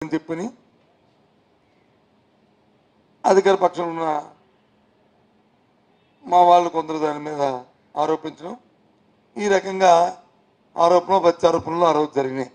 చెప్పని అధికార పక్షంలో ఉన్న మా వాళ్ళు కొందరు దాని మీద ఆరోపించడం, ఈ రకంగా ఆరోపణలు ప్రత్యారోపణలు ఆ రోజు జరిగినాయి.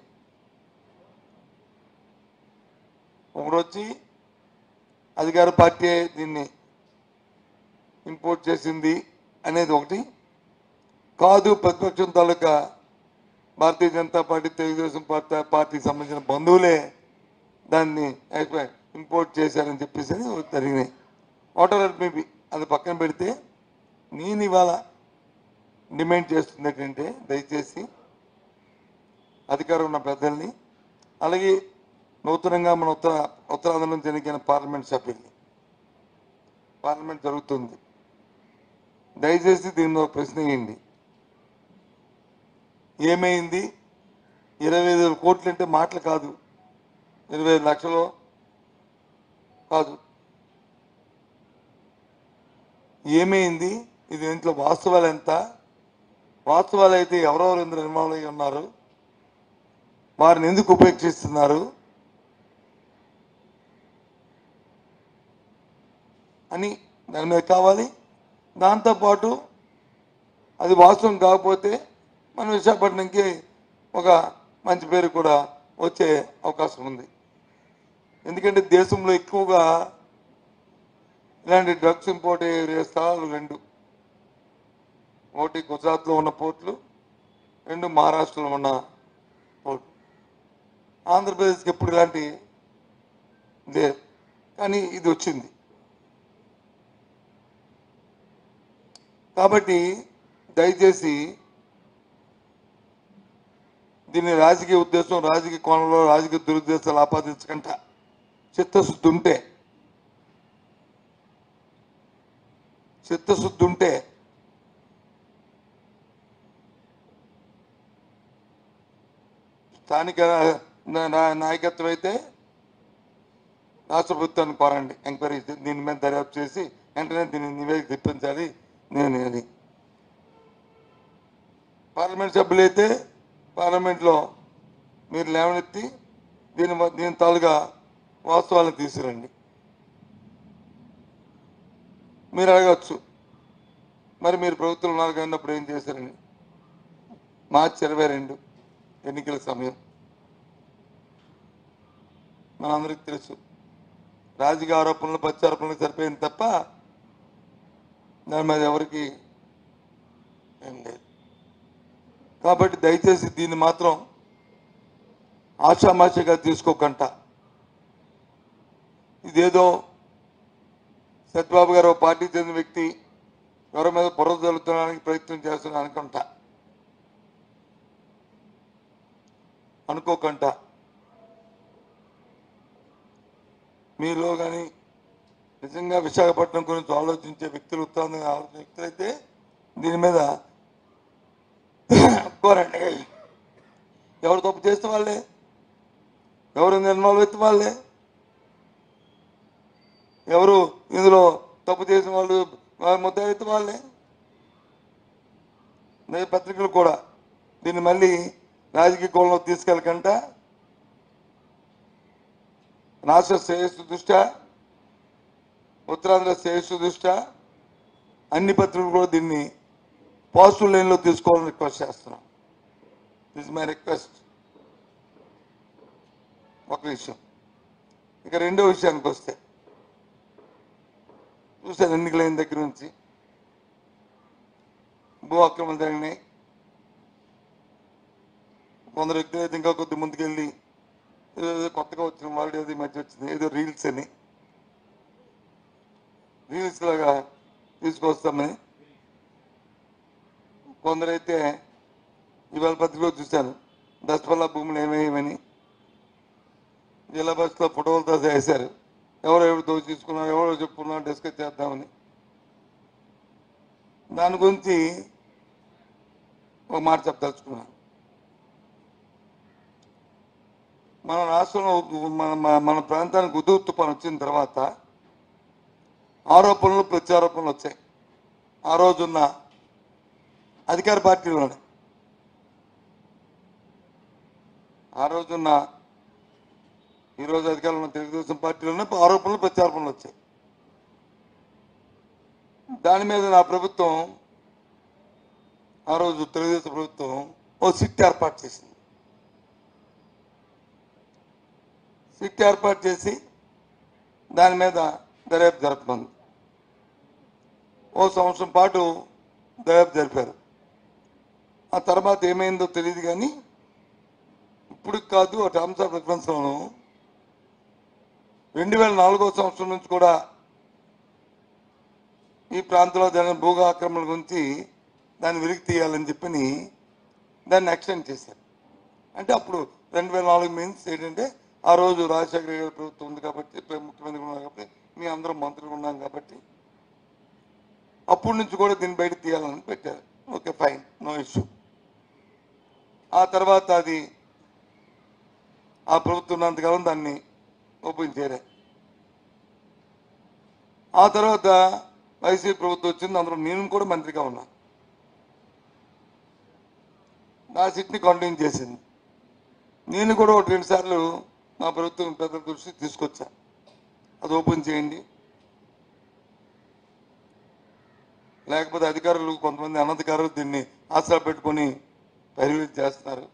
ఒకరొచ్చి అధికార పార్టీ దీన్ని ఇంపోర్ట్ చేసింది అనేది ఒకటి కాదు, ప్రతిపక్షం తాలూకా భారతీయ జనతా పార్టీ, తెలుగుదేశం పార్టీకి సంబంధించిన బంధువులే దాన్ని ఇంపోర్ట్ చేశారని చెప్పేసి జరిగినాయి. వాటర్ మేబీ అది పక్కన పెడితే నేను ఇవాళ డిమాండ్ చేస్తుంది ఏంటంటే, దయచేసి అధికారం ఉన్న పెద్దల్ని, అలాగే నూతనంగా మన ఉత్తరాంధ్ర నుంచి ఎన్నికైన పార్లమెంట్ సభ్యుల్ని, పార్లమెంట్ జరుగుతుంది, దయచేసి దీన్ని ఒక ప్రశ్న వేయండి. ఏమైంది? 25,000 కోట్లు అంటే మాటలు కాదు, 25 లక్షలు కాదు. ఏమైంది? ఇది ఇంట్లో వాస్తవాలు ఎంత? వాస్తవాలు అయితే ఎవరెవరు ఇందులో ఇన్వాల్వ్ అయ్యి ఉన్నారు, వారిని ఎందుకు ఉపేక్షిస్తున్నారు అని దాని మీద కావాలి. దాంతోపాటు అది వాస్తవం కాకపోతే మన విశాఖపట్నంకి ఒక మంచి పేరు కూడా వచ్చే అవకాశం ఉంది. ఎందుకంటే దేశంలో ఎక్కువగా ఇలాంటి డ్రగ్స్ ఇంపోర్ట్ అయ్యే స్థలాలు రెండు, ఒకటి గుజరాత్లో ఉన్న పోర్టులు, రెండు మహారాష్ట్రలో ఉన్న పోర్టు. ఆంధ్రప్రదేశ్కి ఎప్పుడు ఇలాంటి లేదు, కానీ ఇది వచ్చింది. కాబట్టి దయచేసి దీన్ని రాజకీయ ఉద్దేశం, రాజకీయ కోణంలో రాజకీయ దురుద్దేశాలు ఆపాదించకుండా చిత్తశుద్ధి ఉంటే స్థానిక నాయకత్వం అయితే రాష్ట్ర ప్రభుత్వాన్ని కోరండి, ఎంక్వైరీ దీని మీద దర్యాప్తు చేసి వెంటనే దీన్ని నివేదిక తెప్పించాలి. నేను పార్లమెంట్ సభ్యులైతే పార్లమెంట్లో మీరు లేవనెత్తి దీని తాలుగా వాస్తవాలను తీసుకురండి. మీరు అడగచ్చు, మరి మీరు ప్రభుత్వం ఉన్నారు అన్నప్పుడు ఏం చేశారని. మార్చి 22 ఎన్నికల సమయం మనందరికీ తెలుసు. రాజకీయ ఆరోపణలు ప్రత్యారోపణలు సరిపోయింది తప్ప దాని మీద ఎవరికి ఏం లేదు. కాబట్టి దయచేసి దీన్ని మాత్రం ఆషామాషిగా తీసుకోకుండా, ఇదేదో సత్యబాబు గారు పార్టీ చెందిన వ్యక్తి ఎవరి మీద బుర్ర జల్లుకోవడానికి ప్రయత్నం చేస్తున్నా అనుకోకుండా మీలో కానీ నిజంగా విశాఖపట్నం గురించి ఆలోచించే వ్యక్తులు, ఉత్తరాంధ్ర ఆలోచించే వ్యక్తులైతే దీని మీద కోరండి. ఎవరు తప్పు చేస్తే వాళ్ళే, ఎవరు ఇన్వాల్వ్ అయితే వాళ్ళే, ఎవరు ఇందులో తప్పు చేసిన వాళ్ళు ముద్దాయితే వాళ్ళే. పత్రికలు కూడా దీన్ని మళ్ళీ రాజకీయ కోణంలో తీసుకెళ్ళకుండా రాష్ట్ర శ్రేయస్సు దృష్ట్యా, ఉత్తరాంధ్ర శ్రేయస్సు దృష్ట్యా అన్ని పత్రికలు కూడా దీన్ని పాజిటివ్ లైన్లో తీసుకోవాలని రిక్వెస్ట్ చేస్తున్నాం. This my request. ఒక విషయం. ఇక రెండో విషయానికి వస్తే, చూసాను ఎన్నికలైన దగ్గర నుంచి భూ అక్రమాలు జరిగినాయి. కొందరు వ్యక్తులు అయితే ఇంకా కొద్ది ముందుకెళ్ళి ఏదో కొత్తగా వచ్చిన వాళ్ళు ఏదో మధ్య వచ్చింది ఏదో రీల్స్ అని రీల్స్ లాగా తీసుకొస్తామని కొందరైతే ఇవాళ పత్రికలో చూశాను, దశపల్లా భూములు ఏమేయమని జిల్లా బస్సులో ఫోటోలతో వేశారు. ఎవరు దోచి తీసుకున్నారు, ఎవరో చెప్పుకున్నారు, డిస్కస్ చేద్దామని. దాని గురించి ఒక మాట చెప్పదలుచుకున్నాను. మన రాష్ట్రంలో మన ప్రాంతానికి ఉదూ తుఫాను వచ్చిన తర్వాత ఆరోపణలు ప్రత్యారోపణలు వచ్చాయి. ఆ రోజున్న అధికార పార్టీలోనే, ఆ రోజున్న ఈరోజు అధికారంలో ఉన్న తెలుగుదేశం పార్టీలోనే ఆరోపణలు ప్రత్యారోపణలు వచ్చాయి. దాని మీద నా ప్రభుత్వం, ఆ రోజు తెలుగుదేశం ప్రభుత్వం ఓ సిట్ ఏర్పాటు చేసింది. సిట్ ఏర్పాటు చేసి దాని మీద దర్యాప్తు జరపమంది. ఓ సంవత్సరం పాటు దర్యాప్తు జరిపారు. ఆ తర్వాత ఏమైందో తెలియదు, కానీ ఇప్పుడు కాదు, ఆ టర్మ్స్ ఆఫ్ రిఫరెన్స్లోను 2004 సంవత్సరం నుంచి కూడా ఈ ప్రాంతంలో జరిగిన భూగా ఆక్రమణ గురించి దాన్ని వెలికి తీయాలని చెప్పని దాన్ని ఎక్స్టెండ్ చేశారు. అంటే అప్పుడు 2004 మీన్స్ ఏంటంటే ఆ రోజు రాజశేఖర గారి ప్రభుత్వం ఉంది కాబట్టి, ముఖ్యమంత్రి ఉన్నారు కాబట్టి, మీ అందరం మంత్రులు ఉన్నాం కాబట్టి అప్పటి నుంచి కూడా దీన్ని బయట తీయాలని పెట్టారు. Okay, fine, no issue. ఆ తర్వాత అది ఆ ప్రభుత్వం ఉన్నంతకాలం దాన్ని ఓపెన్ చేయలేదు. ఆ తర్వాత వైసీపీ ప్రభుత్వం వచ్చింది, అందులో నేను కూడా మంత్రిగా ఉన్నా. నా సిట్ని కంటిన్యూ చేసింది. నేను కూడా 1-2 సార్లు మా ప్రభుత్వం పెద్దల దృష్టికి తీసుకొచ్చా, అది ఓపెన్ చేయండి, లేకపోతే అధికారులు కొంతమంది అనధికారులు దీన్ని ఆశ పెట్టుకొని పరిమితి చేస్తున్నారు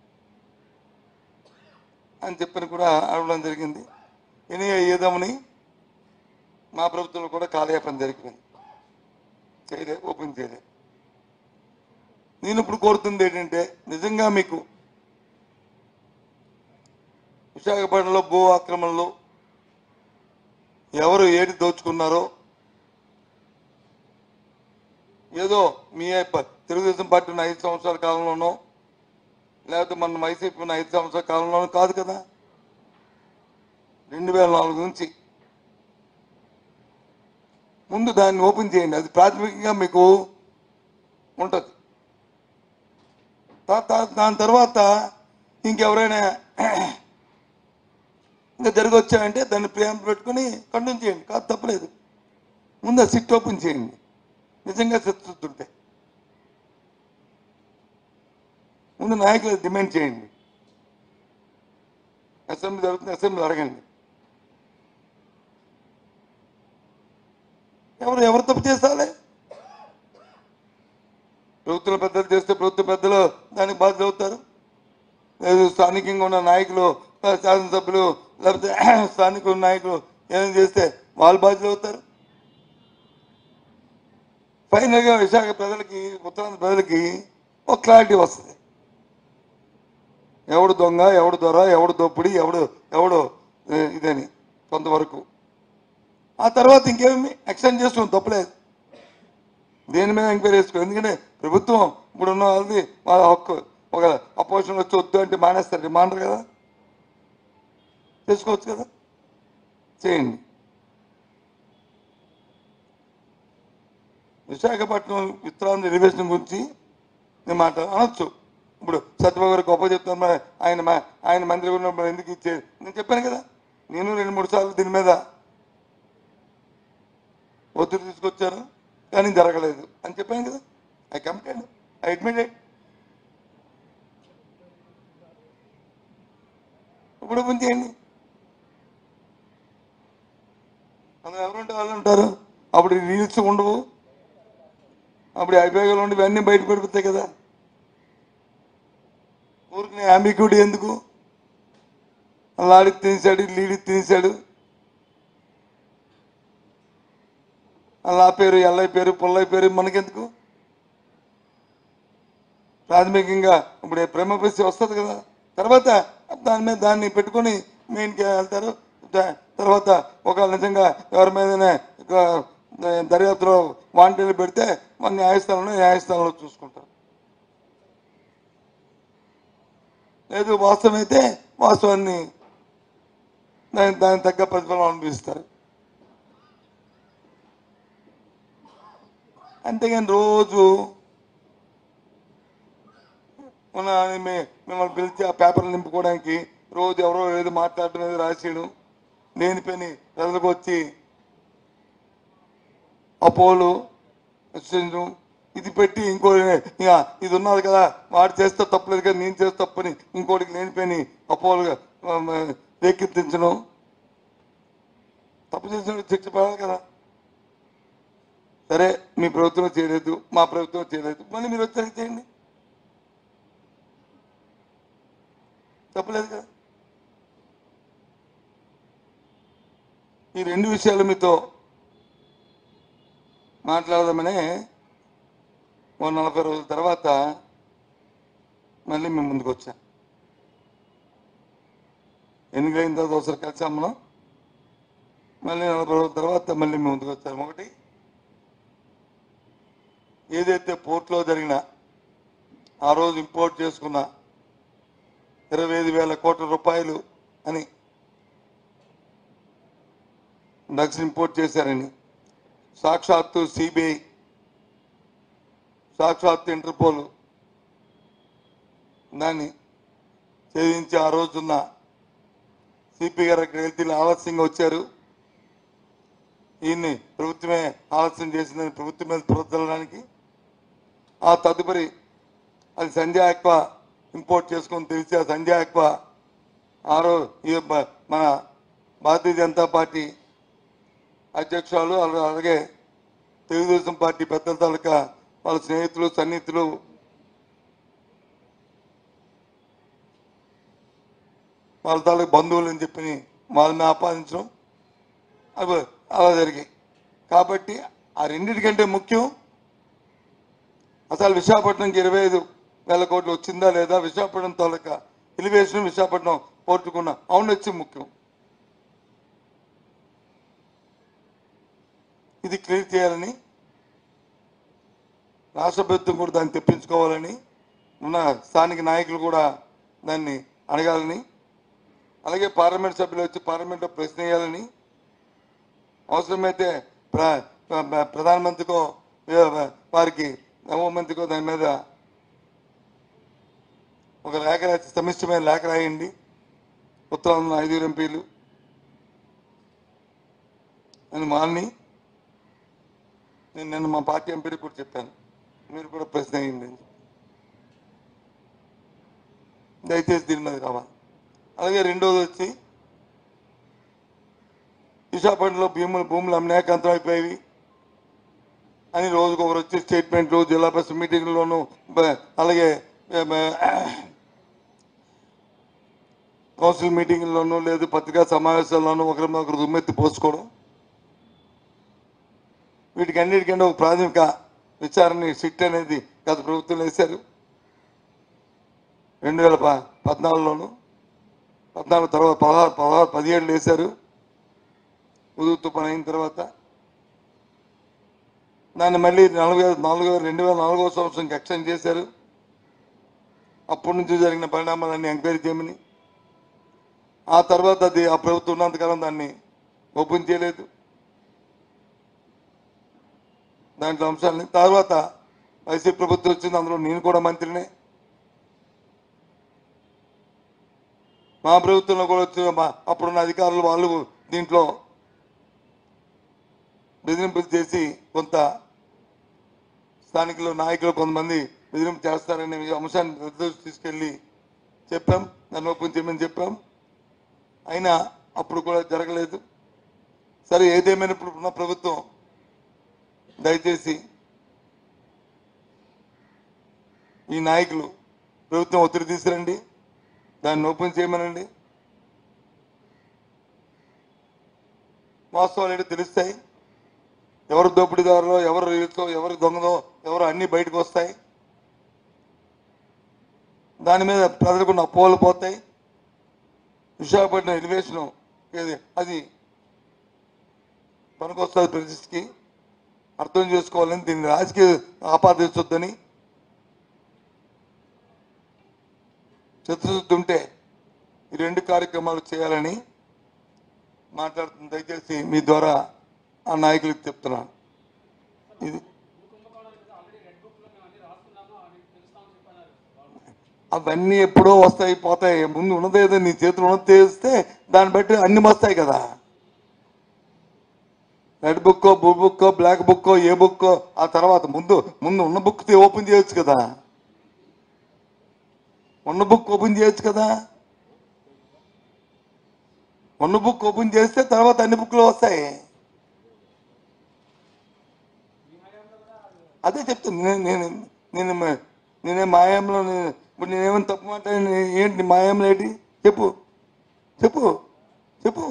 అని చెప్పని కూడా అడగడం జరిగింది. ఏదేమని మా ప్రభుత్వంలో కూడా కాలయాపన జరిగింది, చేయలే, ఓపెన్ చేయలే. నేను ఇప్పుడు కోరుతుంది ఏంటంటే, నిజంగా మీకు విశాఖపట్నంలో భూ ఆక్రమణలో ఎవరు ఏది దోచుకున్నారో, ఏదో మీ తెలుగుదేశం పార్టీ ఉన్న 5 సంవత్సరాల కాలంలోనో, లేకపోతే మన వైసీపీ ఉన్న 5 సంవత్సరాల కాలంలోనో కాదు కదా, 2004 నుంచి ముందు దాన్ని ఓపెన్ చేయండి. అది ప్రాథమికంగా మీకు ఉంటుంది. దాని తర్వాత ఇంకెవరైనా ఇంకా జరిగి వచ్చాయంటే దాన్ని ప్రేమ పెట్టుకుని కంటిన్యూ చేయండి, కాదు, తప్పలేదు. ముందు సిట్ ఓపెన్ చేయండి, నిజంగా చిత్తశుద్ధి ముందు నాయకులు డిమాండ్ చేయండి. అసెంబ్లీ జరుగుతుంది, అసెంబ్లీ అడగండి. ఎవరు తప్పు చేస్తాలే? ప్రభుత్వ పెద్దలు చేస్తే ప్రభుత్వ పెద్దలు దానికి బాధ్యత అవుతారు. లేదు స్థానికంగా ఉన్న నాయకులు, శాసనసభ్యులు, లేకపోతే స్థానిక నాయకులు ఏమైనా చేస్తే వాళ్ళు బాధ్యత అవుతారు. ఫైనల్గా విశాఖ ప్రజలకి, ఉత్తరాంధ్ర ప్రజలకి ఒక క్లారిటీ వస్తుంది. ఎవడు దొంగ, ఎవడు దొర, ఎవడు దోపిడి, ఎవడు ఇదని కొంతవరకు. ఆ తర్వాత ఇంకేమి ఎక్స్టెండ్ చేస్తాం, తప్పలేదు. దేని మీద ఎంక్వైరీ చేసుకో. ఎందుకంటే ప్రభుత్వం ఇప్పుడున్న వాళ్ళది వాళ్ళ హక్కు. ఒక అపోజిషన్ వచ్చి వద్దు అంటే మానేస్తారు, మానరు కదా, చేసుకోవచ్చు కదా, చేయండి. విశాఖపట్నం ఉత్తరాంధ్ర రిజర్వేషన్ గురించి నేను అనొచ్చు. ఇప్పుడు సత్యబాబు గారు గొప్ప చెప్తాను, ఆయన మంత్రి ఉన్నప్పుడు ఎందుకు ఇచ్చేది నేను చెప్పాను కదా. నేను 2-3 సార్లు దీని మీద ఒత్తిడి తీసుకొచ్చాను, కానీ జరగలేదు అని చెప్పాను కదా. I committed, I admitted. ఇప్పుడు ఓపెన్ చేయండి. అందులో ఎవరుంటే వాళ్ళు ఉంటారు. అప్పుడు రీల్స్ ఉండవు, అప్పుడు అభియోగాలు ఉండవు, ఇవన్నీ బయట పడిపోతాయి కదా. ఊరికి అంబిక్యూటీ ఎందుకు? లాడికి తినేశాడు, లీడికి తినేశాడు, అలా పేరు, ఎల్లయ్య పేరు, పుల్లయ్య పేరు మనకెందుకు? ప్రాథమికంగా ఇప్పుడు ప్రేమ పరిస్థితి వస్తుంది కదా. తర్వాత దాని మీద దాన్ని పెట్టుకొని మెయిన్కి వెళ్తారు. తర్వాత ఒక నిజంగా ఎవరి మీదనే దర్యాప్తులో వాంటీలు పెడితే మన న్యాయస్థానంలో చూసుకుంటారు. లేదు వాస్తవం అయితే వాస్తవాన్ని దానికి తగ్గ ప్రతిఫలం అనుభవిస్తారు. అంతేగాని రోజు మిమ్మల్ని పిలిచి ఆ పేపర్లు నింపుకోవడానికి రోజు ఎవరో ఏదో మాట్లాడటం, ఏదో రాసేయడం, లేని పని ప్రజలకు వచ్చి అపోలు ఇది పెట్టి ఇంకో ఇది ఉన్నది కదా, వాడు చేస్తే తప్పలేదు కదా, నేను చేస్తే తప్పని ఇంకోటికి లేని పని అపోలుగా రేకెత్తించడం, తప్పు చేసిన శిక్ష పడాలి కదా. సరే, మీ ప్రభుత్వం చేయలేదు, మా ప్రభుత్వం చేయలేదు, మళ్ళీ మీరు వచ్చాక చేయండి, తప్పలేదు కదా. ఈ రెండు విషయాలు మీతో మాట్లాడదామనే 40 రోజుల తర్వాత మళ్ళీ మేము ముందుకు వచ్చాం. ఎన్నికైన తర్వాత ఒకసారి కలిసాం మనం, మళ్ళీ 40 రోజుల తర్వాత మళ్ళీ మేము ముందుకు వచ్చాము. ఒకటి, ఏదైతే పోర్టులో జరిగిన ఆ రోజు ఇంపోర్ట్ చేసుకున్న 25,000 కోట్ల రూపాయలు అని డ్రగ్స్ ఇంపోర్ట్ చేశారని సాక్షాత్తు సిబిఐ, సాక్షాత్తు ఇంటర్పోల్ దాన్ని ఛేదించి ఆ రోజున్న సిపి గారు అక్కడికి వెళ్తే ఆలస్యంగా వచ్చారు. ఈయన్ని ప్రభుత్వమే ఆలస్యం చేసిందని ప్రభుత్వం మీద ప్రవర్తించడానికి ఆ తదుపరి అది సంజయ్ ఆక్వా ఇంపోర్ట్ చేసుకొని తెలిసి ఆ సంజయ్ ఆక్వా మన భారతీయ జనతా పార్టీ అధ్యక్షురాలు అలాగే తెలుగుదేశం పార్టీ పెద్దల తాలూకా వాళ్ళ స్నేహితులు సన్నిహితులు వాళ్ళ తాలూకు బంధువులు అని చెప్పి వాళ్ళని ఆపాదించడం అవి అలా జరిగాయి. కాబట్టి ఆ రెండింటికంటే ముఖ్యం అసలు విశాఖపట్నంకి 25,000 కోట్లు వచ్చిందా లేదా, విశాఖపట్నం తాలూకా ఎలివేషన్ విశాఖపట్నం పోర్టుకున్న ఔన్నత్యం ముఖ్యం. ఇది క్లియర్ చేయాలని రాష్ట్ర ప్రభుత్వం కూడా దాన్ని తెప్పించుకోవాలని, ఉన్న స్థానిక నాయకులు కూడా దాన్ని అడగాలని, అలాగే పార్లమెంట్ సభ్యులు వచ్చి పార్లమెంట్లో ప్రశ్న వేయాలని, అవసరమైతే ప్రధానమంత్రికో వారికి హోంమంత్రికో దాని మీద ఒక లేఖ రాసి సమిష్టమైన లేఖ రాయండి. ఉత్తరాంధ్ర 5 ఎంపీలు అని వాళ్ళని నేను నిన్న మా పార్టీ ఎంపీలకు కూడా చెప్పాను, మీరు కూడా ప్రశ్న అయ్యింది, దయచేసి దీని మీద కావాలి. అలాగే రెండోది వచ్చి విశాఖపట్నంలో భూములు అమ్మాకంతం అయిపోయేవి అని రోజుకు ఒకరు వచ్చి స్టేట్మెంట్లు జిల్లా పరిషత్ మీటింగ్లోనూ అలాగే కౌన్సిల్ మీటింగ్లోనూ లేదు పత్రికా సమావేశాల్లోనూ ఒకరు దుమ్మెత్తి పోసుకోవడం, వీటికి అన్నిటికంటే ఒక ప్రాథమిక విచారణ సిట్ అనేది గత ప్రభుత్వంలో వేశారు. 2014లోను 14 తర్వాత 16, 17 వేశారు. ఉదుతు పని అయిన తర్వాత దాన్ని మళ్ళీ 2004 సంవత్సరంకి ఎక్స్టెండ్ చేశారు. అప్పటి నుంచి జరిగిన పరిణామాలన్నీ ఎంక్వైరీ చేయమని, ఆ తర్వాత అది ఆ ప్రభుత్వం ఉన్నంతకాలం దాన్ని ఓపెన్ చేయలేదు. దాంట్లో అంశాలని తర్వాత వైసీపీ ప్రభుత్వం వచ్చింది, అందులో నేను కూడా మంత్రినే. మా ప్రభుత్వంలో కూడా వచ్చిన అప్పుడున్న అధికారులు వాళ్ళు దీంట్లో బెదిరింపులు చేసి కొంత స్థానికులు నాయకులు కొంతమంది బెదిరింపు చేస్తారనే అంశాన్ని తీసుకెళ్ళి చెప్పాం, దాన్ని ఓపెన్ చేయమని చెప్పాం. అయినా అప్పుడు కూడా జరగలేదు. సరే, ఏదేమైనా ఇప్పుడు ఉన్న ప్రభుత్వం దయచేసి ఈ నాయకులు ప్రభుత్వం ఒత్తిడి తీసుకురండి, దాన్ని ఓపెన్ చేయమనండి. వాస్తవాలు ఏంటో తెలుస్తాయి, ఎవరు దోపిడీదారులో ఎవరు రీతో ఎవరు దొంగదో ఎవరు అన్నీ బయటకు వస్తాయి. దాని మీద ప్రజలకు అపోహలు పోతాయి. విశాఖపట్నం ఎలివేషను అది పనికొస్తుంది, ప్రజలకి అర్థం చేసుకోవాలని, దీన్ని రాజకీయ ఆపాదించొద్దని, చిత్తశుద్ధి ఉంటే ఈ 2 కార్యక్రమాలు చేయాలని మాట్లాడుతుంది. దయచేసి మీ ద్వారా ఆ నాయకులకు చెప్తున్నాను. ఇది అవన్నీ ఎప్పుడో వస్తాయి పోతాయి, ముందు ఉన్నదేదో నీ చేతులు ఉన్నది తెలిస్తే దాన్ని బట్టి అన్ని వస్తాయి కదా. రెడ్ బుక్కో బ్లూ బుక్కో బ్లాక్ బుక్కో ఏ బుక్కో ఆ తర్వాత ముందు ఉన్న బుక్ ఓపెన్ చేయొచ్చు కదా, ఉన్న బుక్ ఓపెన్ చేయొచ్చు కదా. ఉన్న బుక్ ఓపెన్ చేస్తే తర్వాత అన్ని బుక్లు వస్తాయి. అదే చెప్తాను నేనే మాయంలో ఇప్పుడు నేనేమైనా తప్పు మాట్లాడి ఏంటి మాయంలో ఏంటి చెప్పు చెప్పు చెప్పు.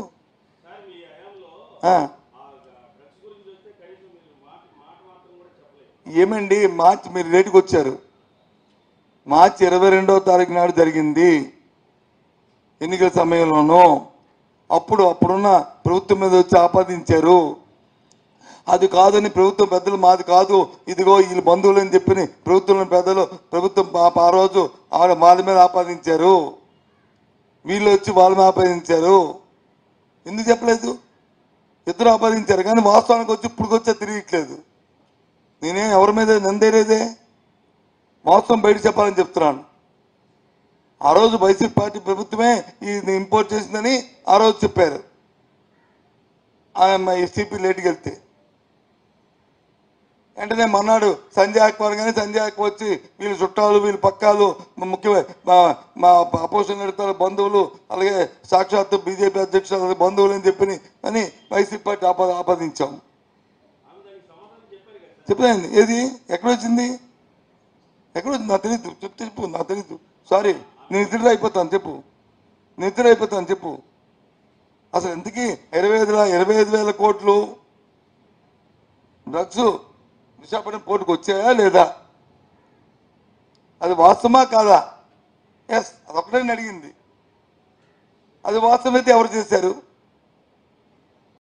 ఏమండి మార్చి మీరు రేటుకి వచ్చారు. మార్చి 22వ తారీఖు నాడు జరిగింది ఎన్నికల సమయంలోనూ. అప్పుడున్న ప్రభుత్వం మీద వచ్చి ఆపాదించారు. అది కాదని ప్రభుత్వం పెద్దలు మాది కాదు ఇదిగో వీళ్ళు బంధువులు అని చెప్పి ప్రభుత్వం పెద్దలు ప్రభుత్వం ఆ రోజు వాళ్ళ మీద ఆపాదించారు. వీళ్ళు వచ్చి వాళ్ళ మీద ఆపాదించారు. ఎందుకు చెప్పలేదు? ఇద్దరు ఆపాదించారు కానీ వాస్తవానికి వచ్చి ఇప్పుడుకొచ్చా తిరిగిట్లేదు. నేనే ఎవరి మీద నిందేలేదే, వాస్తవం బయట చెప్పాలని చెప్తున్నాను. ఆ రోజు వైసీపీ పార్టీ ప్రభుత్వమే ఇది ఇంపోర్ట్ చేసిందని ఆ రోజు చెప్పారు. సిపి లేట్కి వెళ్తే వెంటనే మన్నాడు సంజయ్ అక్బర్ కానీ సంజయ్ అక్బర్ వచ్చి వీళ్ళు చుట్టాలు వీళ్ళు పక్కాలు ముఖ్యమైన మా అపోజిషన్ నడుతారు బంధువులు అలాగే సాక్షాత్తు బీజేపీ అధ్యక్షులు బంధువులు అని చెప్పి అని వైసీపీ పార్టీ ఆపాదించాం. చెప్పలేదు. ఏది ఎక్కడొచ్చింది? ఎక్కడొచ్చింది నాకు తెలీదు. చెప్పు నాకు తెలీదు. సారీ నేను ఇతరులు అయిపోతాను చెప్పు. నేను ఇతరులు అయిపోతాను చెప్పు. అసలు ఎందుకు 25,000 కోట్లు డ్రగ్స్ విశాఖపట్నం పోర్టుకు వచ్చాయా లేదా? అది వాస్తవమా కాదా? ఎస్, అదొక్కటే అడిగింది. అది వాస్తవమైతే ఎవరు చేశారు?